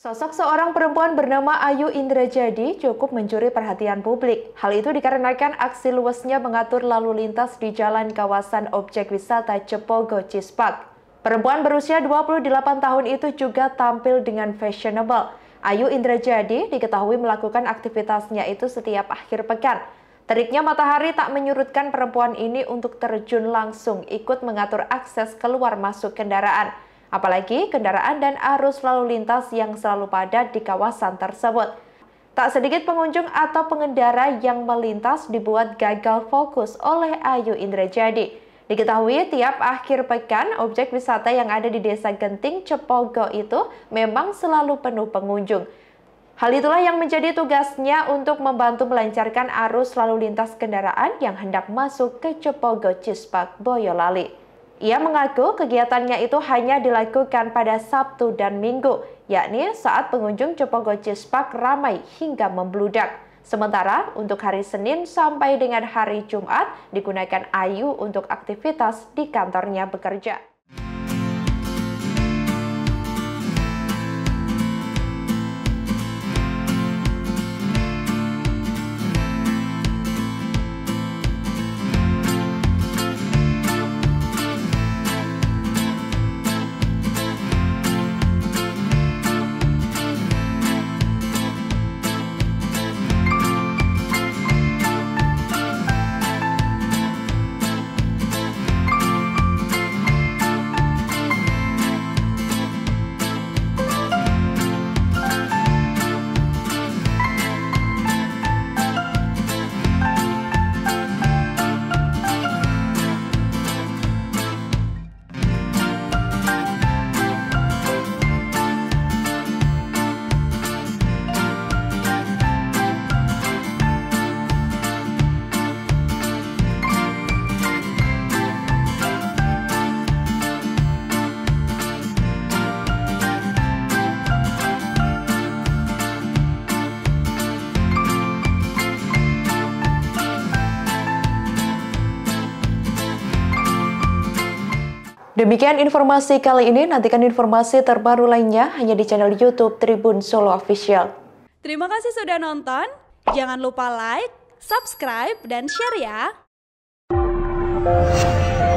Sosok seorang perempuan bernama Ayu Indrajadi cukup mencuri perhatian publik. Hal itu dikarenakan aksi luwesnya mengatur lalu lintas di jalan kawasan objek wisata Cepogo Cispak. Perempuan berusia 28 tahun itu juga tampil dengan fashionable. Ayu Indrajadi diketahui melakukan aktivitasnya itu setiap akhir pekan. Teriknya matahari tak menyurutkan perempuan ini untuk terjun langsung ikut mengatur akses keluar masuk kendaraan. Apalagi kendaraan dan arus lalu lintas yang selalu padat di kawasan tersebut. Tak sedikit pengunjung atau pengendara yang melintas dibuat gagal fokus oleh Ayu Indrajadi. Diketahui tiap akhir pekan, objek wisata yang ada di Desa Genting, Cepogo itu memang selalu penuh pengunjung. Hal itulah yang menjadi tugasnya untuk membantu melancarkan arus lalu lintas kendaraan yang hendak masuk ke Cepogo Cispak, Boyolali. Ia mengaku kegiatannya itu hanya dilakukan pada Sabtu dan Minggu, yakni saat pengunjung Cepogo Cispak ramai hingga membludak. Sementara untuk hari Senin sampai dengan hari Jumat digunakan Ayu untuk aktivitas di kantornya bekerja. Demikian informasi kali ini, nantikan informasi terbaru lainnya hanya di channel YouTube Tribun Solo Official. Terima kasih sudah nonton, jangan lupa like, subscribe, dan share ya!